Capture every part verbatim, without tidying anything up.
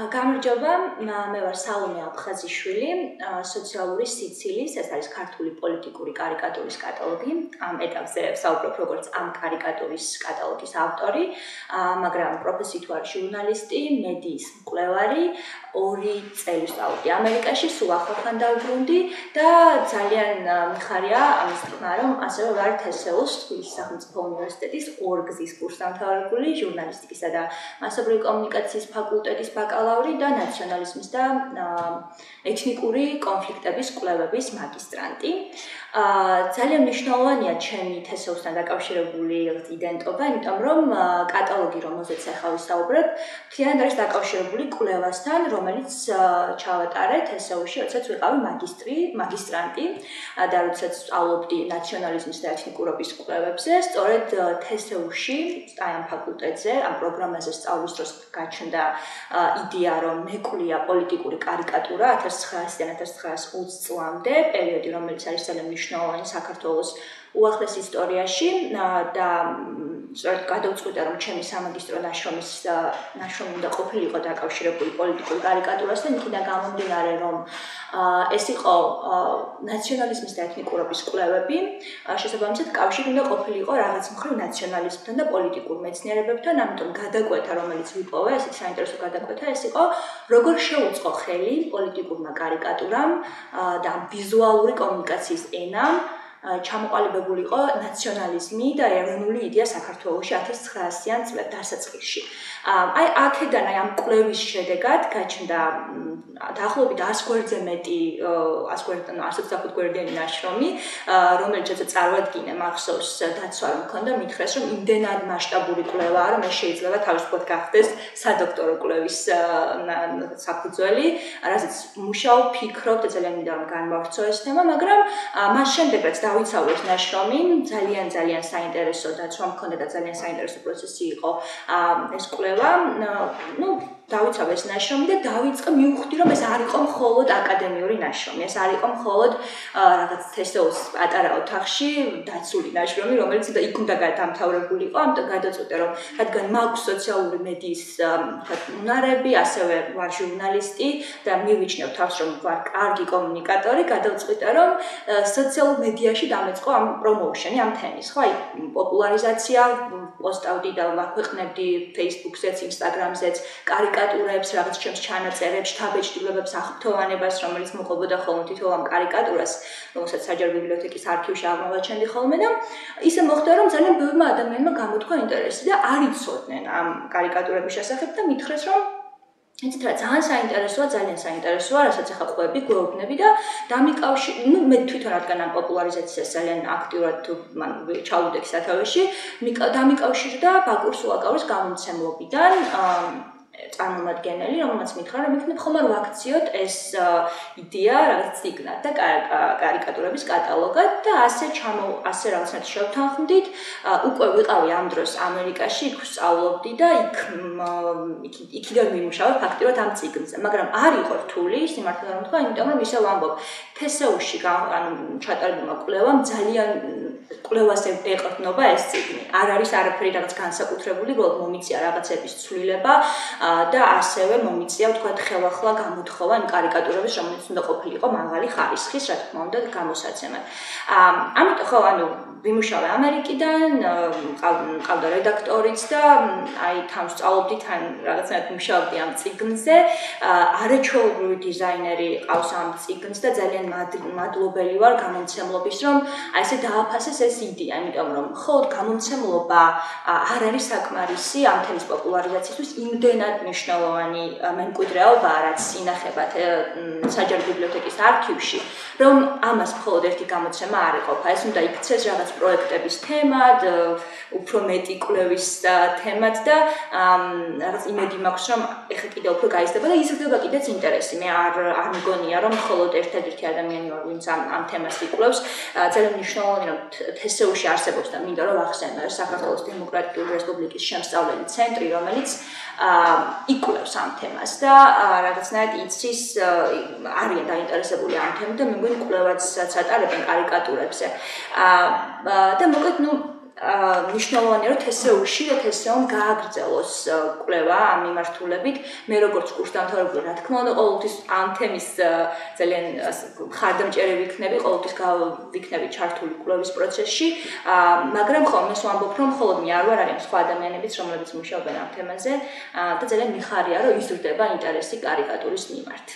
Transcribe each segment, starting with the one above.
გამარჯობა, მე ვარ სალომე აფხაზიშვილი, სოციალური სიცილის, ეს არის ქართული პოლიტიკური კარიკატურის კატალოგი. ამ ეტაპზე ვსაუბრობ როგორც ამ კარიკატურის კატალოგის ავტორი, მაგრამ პროფესიით ვარ ჟურნალისტი, მედიის მკვლევარი, ორი წელი ვსწავლობდი ამერიკაში, სულ ახლახან დავბრუნდი და ძალიან მიხარია ამის თქმა, რომ ასევე ვარ თესეუს, თბილისის სახელმწიფო უნივერსიტეტის ორგზის კურსდამთავრებული ჟურნალისტიკისა და მასობრივი კომუნიკაციის ფაკულტეტის ბაკალავრი და ნაციონალიზმის და ეთნიკური კონფლიქტების კვლევების მაგისტრანტი. ძალიან მნიშვნელოვანია ჩემი თესეუსთან დაკავშირებული იდენტობა, იმიტომ რომ კატალოგი, რომელზეც ახლა ვისაუბრებ, მთლიანად არის დაკავშირებული კვლევასთან, რომელიც ჩავატარე თესეუსში, როდესაც ვიყავი მაგისტრი, მაგისტრანტი და როდესაც სწავლობდი ნაციონალიზმის და ეთნიკურობის კვლევებზე, სწორედ თესეუსში, აი ამ ფაკულტეტზე, ამ პროგრამაზე სწავლის დროს გაჩნდა იდეა, რომ მეკვლია პოლიტიკური კარიკატურა ათას ცხრაასიდან ათას ცხრაას ოცდაათ წლამდე, პერიოდი, რომელიც არის ძალიან მნიშვნელოვანი საქართველოს უახლეს ისტორიაში და სწორედ გადავწყვიტე, რომ ჩემი სამაგისტრო ნაშრომის ნაშრომი უნდა ყოფილიყო დაკავშირებული პოლიტიკურ კარიკატურასთან, იქიდან გამომდინარე, რომ ეს იყო ნაციონალიზმის და ეთნიკურობის კვლევები, შესაბამისად კავშირი უნდა ყოფილიყო რაღაც მხრივ ნაციონალიზმთან და პოლიტიკურ მეცნიერებებთან, ამიტომ გადაკვეთა, რომელიც ვიპოვე, ესეც საინტერესო გადაკვეთა, ეს იყო როგორ შეუწყო ხელი პოლიტიკურმა კარიკატურამ და ვიზუალური კომუნიკაციის ენამ ჩამოყალიბებულიყო ნაციონალიზმი და ეროვნული იდეა საქართველოში ათას ცხრაასიან დასაწყისში. აი აქედან აი ამ კვლევის შედეგად გაჩნდა დაახლოებით ას გვერდზე მეტი ას გვერდიდან ოცდახუთ გვერდიანი ნაშრომი, რომელიც წარმოადგინე მახსოვს დაცვა რომ მქონდა, მითხრეს რომ იმდენად მასშტაბური კვლევაა, რომ ეს შეიძლება თავისუფლად გახდეს სადოქტორო კვლევის საფუძველი, რაზეც მუშაობ, ფიქრობ და ძალიან მინდა რომ განმავრცო ეს თემა, მაგრამ მას შემდეგ რაც დავიცავე ეს ნაშრომი, ძალიან ძალიან საინტერესო დაცვა მქონდა და ძალიან საინტერესო პროცესი იყო ეს კვლევა. ნუ დავიცავე ეს ნაშრომი და დავიწყე მივხვდი რომ ეს არ იყო მხოლოდ აკადემიური ნაშრომი, ეს არ იყო მხოლოდ რაღაც თესეუს პატარა ოთახში დაცული ნაშრომი, რომელიც იქ უნდა დამთავრებულიყო, ამიტომ გადაწყვიტე რომ რადგან მაქვს სოციალური მედიის უნარები, ასევე ვარ ჟურნალისტი და მივიჩნევ თავს რომ ვარ კარგი კომუნიკატორი, გადავწყვიტე რომ სოციალურ მედიაში დამეწყო ამ პრომოუშენი ამ თემის, ხო, აი პოპულარიზაცია, პოსტავდი და ვაქვეყნებდი Facebook-ზეც, Instagram-ზეც კარიკატურებს, რაღაც ჩემს ჩანაწერებს, შთაბეჭდილებებს, აღფრთოვანებას, რომელიც მოყვებოდა ხოლმე თითოეულ ამ კარიკატურას, რომელსაც საჯარო ბიბლიოთეკის არქივში აღმოვაჩენდი ხოლმე და ისე მოხდა, რომ ძალიან ბევრმა ადამიანმა გამოთქვა ინტერესი და არ იცოდნენ ამ კარიკატურების შესახებ და მითხრეს, რომ იცით რა, ძალიან საინტერესოა, ძალიან საინტერესოა, რასაც ახლა ყვები, გვეუბნები და დამიკავშირე, ну, მე თვითონ რადგან ამ პოპულარიზაციას ძალიან აქტიურად მან ჩავუდექ სათავეში, დამიკავშირდა ბაკურ სულაკაურის გამომცემლობიდან წარმომადგენელი, რომელმაც მითხრა, რომ იქნებ ხომ არ ვაქციოთ ეს იდეა რაღაც ციგნად და კარიკატურების კატალოგად და ასე ჩამო ასე რაღაცნაირად შევთანხმდით. უკვე ვიყავი ამ დროს ამერიკაში, იქ ვსწავლობდი და იქ იქიდან ვიმუშავე ფაქტიურად ამ ციგნზე, მაგრამ არ იყო რთული, სიმართლე რომ ვთქვა, იმიტომ რომ ისე ვამბობ, თესეუსში ანუ ჩატარებულმა კვლევამ ძალიან კვლევას ეყრდნობა ეს ციგნი. არ არის არაფერი რაღაც განსაკუთრებული, უბრალოდ მომიწია რაღაცების ცვლილება და ასევე მომიწია, ვთქვათ, ხელახლა გამოთხოვა იმ კარიკატურების, რომელიც უნდა ყოფილიყო მაღალი ხარისხის, რა თქმა უნდა, გამოსაცემად. ამიტომ ხო, ანუ ვიმუშავე ამერიკიდან, მყავდა რედაქტორიც და აი თან ვსწავლობდი, თან რაღაცნაირად მუშაობდი ამ ციგნზე. არაჩვეულებრივი დიზაინერი ყავს ამ ციგნს და ძალიან მადლობელი ვარ გამომცემლობის, რომ აი ესე დააფასეს ეს იდეა, იმიტომ რომ მხოლოდ გამომცემლობა არ არის საკმარისი ამ თემის პოპულარიზაციისთვის, იმდენად მნიშვნელოვანი მემკვიდრეობა, რაც ინახებათ საჯარო ბიბლიოთეკის არქივში, რომ ამას მხოლოდ ერთი გამოცემა არ ეყოფა, ეს უნდა იქცეს რაღაც პროექტების თემად, უფრო მეტი კვლევის თემად და რაღაც იმედი მაქვს, რომ ეხლა კიდევ უფრო გაიზრდება და იზრდება კიდეც ინტერესი. მე არ არ მგონია, რომ მხოლოდ ერთადერთი ადამიანი ვარ, ვინც ამ ამ თემას იკვლევს. ძალიან მნიშვნელოვანია, რომ თესეუსში არსებობს და მინდა რომ ახსენო, ეს საქართველოს დემოკრატიული რესპუბლიკის შემსწავლელი ცენტრი, რომელიც იკვლევს ამ თემას და რაღაცნაირად იცის არიან დაინტერესებული ამ თემით და მე მგონი კვლევაც ატარებენ კარიკატურებზე. და მოკლედ, ну ნიშნულოვანია რომ თესეულში და თესეომ გააგრძელოს კვლევა ამ მიმართულებით. მე როგორც კურსდამთავრებული, რა თქმა უნდა, ყოველთვის ამ თემის ძალიან მხარდამჭერი ვიქნები, ყოველთვის გავიქნები ჩართული კვლევის პროცესში, მაგრამ ხოლმე ვამბობ, რომ მხოლოდ მე არ ვარ, არიან სხვა ადამიანებიც, რომლებიც მუშაობენ ამ თემაზე და ძალიან მიხარია, რომ იზრდება ინტერესი კარიკატურის მიმართ.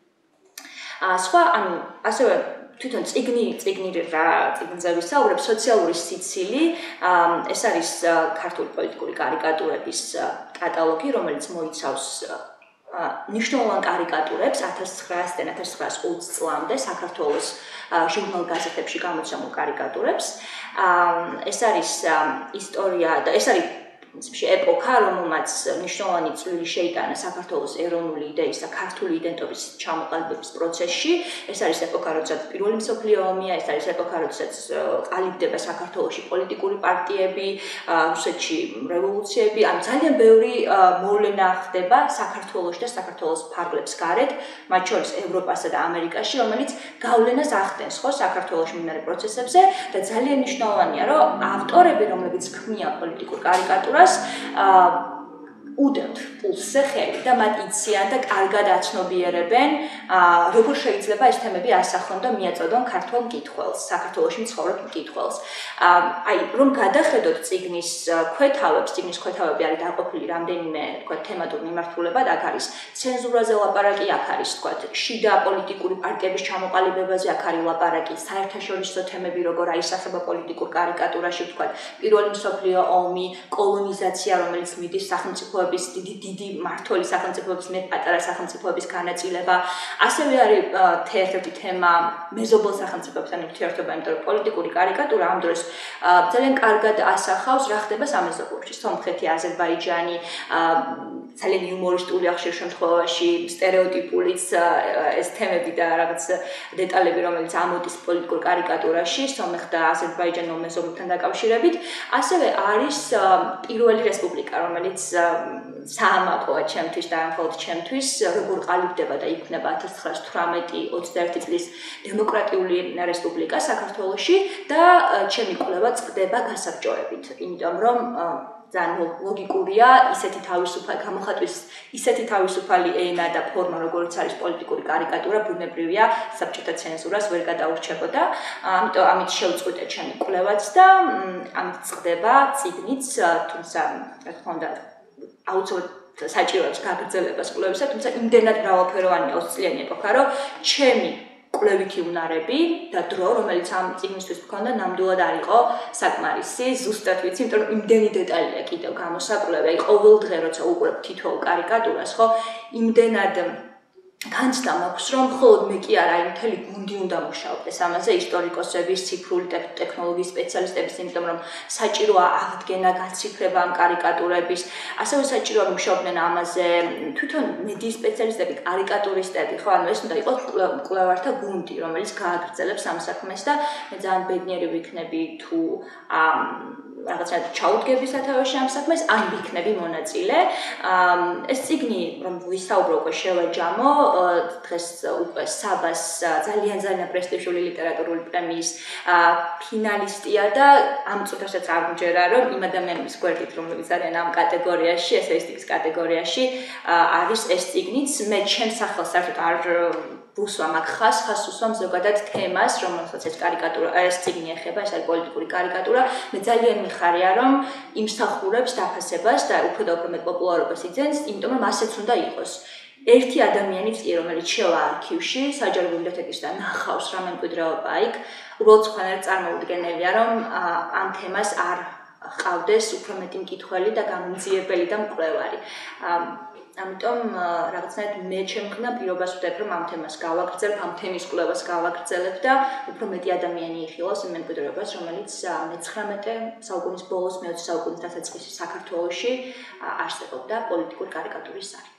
სხვა, ანუ ასევე თვითონ წიგნი, წიგნი რა წიგნზე ვისაუბრებ, სოციალური სიცილი, ეს არის ქართული პოლიტიკური კარიკატურების კატალოგი, რომელიც მოიცავს ნიშნულოვან კარიკატურებს ათას ცხრაასიდან ათას ცხრაას ოცი წლამდე საქართველოს ჟურნალ-გაზეთებში გამოცემულ კარიკატურებს. ეს არის ისტორია და ეს არის ეპოქა, რომელმაც მნიშვნელოვანი წვლილი შეიტანა საქართველოს ეროვნული იდეის და ქართული იდენტობის ჩამოყალიბების პროცესში. ეს არის ეპოქა, როდესაც პირველი მსოფლიო ომია, ეს არის ეპოქა, როდესაც ყალიბდება საქართველოში პოლიტიკური პარტიები, რუსეთში რევოლუციები, ან ძალიან ბევრი მოვლენა ხდება საქართველოში და საქართველოს ფარგლებს გარეთ, მათ შორის ევროპასა და ამერიკაში, რომელიც გავლენას ახდენს ხო საქართველოში მიმდინარე პროცესებზე და ძალიან მნიშვნელოვანია, რომ ავტორები, რომლებიც ქმნიან პოლიტიკურ კარიკატურას უდევთ პულსზე ხელი და მათ იციან და კარგად აცნობიერებენ, როგორ შეიძლება ეს თემები ასახონ და მიაწოდონ ქართულ მკითხველს, საქართველოში მცხოვრებ მკითხველს. აი, რომ გადახედოთ წიგნის ქვეთავებს, წიგნის ქვეთავები არის დაყოფილი რამდენიმე, თქვა, თემატურ მიმართულებად, აქ არის ცენზურაზე ლაპარაკი, აქ არის, თქვა, შიდა პოლიტიკური პარტიების ჩამოყალიბებაზე, აქ არის ლაპარაკი საერთაშორისო თემები, როგორ აისახება პოლიტიკურ კარიკატურაში, თქვა, პირველი მსოფლიო ომი, კოლონიზაცია, რომელიც მიდის სახელმწიფო დიდი დიდი მმართველი სახელმწიფოების მე პატარა სახელმწიფოების განაწილება. ასევე არის ერთ-ერთი თემა მეზობელ სახელმწიფოებთან ურთიერთობა, იმიტომ რომ პოლიტიკური კარიკატურა ამ დროს ძალიან კარგად ასახავს რა ხდება სამეზობლოში. სომხეთი, აზერბაიჯანი, ძალიან იუმორისტულია ხშირ შემთხვევაში, სტერეოტიპულიც ეს თემები და რაღაც დეტალები, რომელიც ამოდის პოლიტიკურ კარიკატურაში, სომხ და აზერბაიჯანელ მეზობელთან დაკავშირებით. ასევე არის პირველი რესპუბლიკა, რომელიც საამაყოა ჩემთვის და მხოლოდ ჩემთვის, როგორ ყალიბდება და იქმნება ათას ცხრაას თვრამეტი ოცდაერთი წლის დემოკრატიული რესპუბლიკა საქართველოში და ჩემი კვლევა წყდება გასაბჭოებით, იმიტომ რომ ძალიან ლოგიკურია ისეთი თავისუფალი გამოხატვის, ისეთი თავისუფალი ენა და ფორმა, როგორც არის პოლიტიკური კარიკატურა, ბუნებრივია საბჭოთა ცენზურას ვერ გადაურჩებოდა. ამიტომ ამით შევწყვიტე ჩემი კვლევაც და ამით წყდება წიგნიც, თუმცა რა თქმა უნდა აუცილებლად საჭიროებს გაგრძელებას კვლევისა, თუმცა იმდენად მრავალფეროვანია ოცწლიანი ეპოქა, რომ ჩემი კვლევითი უნარები და დრო, რომელიც ამ წიგნისთვის მქონდა, ნამდვილად არ იყო საკმარისი, ზუსტად ვიცი, იმიტომ რომ იმდენი დეტალია კიდევ გამოსაკვლევი, აი ყოველ დღე როცა უყურებ თითოეულ კარიკატურას, ხო, იმდენად განცდა მაქვს, რომ მხოლოდ მე კი არა, აი მთელი გუნდი უნდა მუშაობდეს ამაზე, ისტორიკოსების, ციფრული ტექნოლოგიის სპეციალისტების, იმიტომ რომ საჭიროა აღდგენა, გაციფრება ამ კარიკატურების, ასევე საჭიროა მუშაობდნენ ამაზე თვითონ მედიის სპეციალისტები, კარიკატურისტები, ხო, ანუ ეს უნდა იყოს კვლევართა გუნდი, რომელიც გააგრძელებს ამ საქმეს და მე ძალიან ბედნიერი ვიქნები თუ რაღაცა ჩაუდგები სათავეში ამ საქმეს, ან ვიქნები მონაწილე. ეს წიგნი, რომ ვისაუბრო უკვე შევაჯამო, დღეს უკვე საბას ძალიან ძალიან პრესტიჟული ლიტერატურული პრემიის ფინალისტია და ამ წუთასაც არ მჯერა, რომ იმ ადამიანების გვერდით, რომლებიც არიან ამ კატეგორიაში, ესეისტიკის კატეგორიაში, არის ეს წიგნიც. მე ჩემს სახელს საერთოდ არ ვუსვამ აქ ხას, ხას უსვამ ზოგადად თემას, რომელსაც ეს კარიკატურა, ეს წიგნი ეხება, ეს არის პოლიტიკური კარიკატურა. მე ძალიან მიხარია, რომ იმსახურებს დაფასებას და უფრო და უფრო მეტ პოპულარობას იძენს, იმიტომ რომ ასეც უნდა იყოს. ერთი ადამიანიც კი, რომელიც შევა არქივში, საჯარო ბიბლიოთეკისგან ნახავს რა მემკვიდრეობა იქ, უბრალოდ სხვანაირად წარმოუდგენელია, რომ ამ თემას არ ჰყავდეს უფრო მეტი მკითხველი და გამომძიებელი და მკვლევარი. ამიტომ რაღაცნაირად მე ჩემქნა პირობას ვდებ, რომ ამ თემას გავაგრძელებ, ამ თემის კვლევას გავაგრძელებ და უფრო მეტი ადამიანი იხილოს იმ მემკვიდრეობას, რომელიც მეცხრამეტე საუკუნის ბოლოს, მეოცე საუკუნის დასაწყისში საქართველოში არსებობდა პოლიტიკური კარიკატურის სარკე.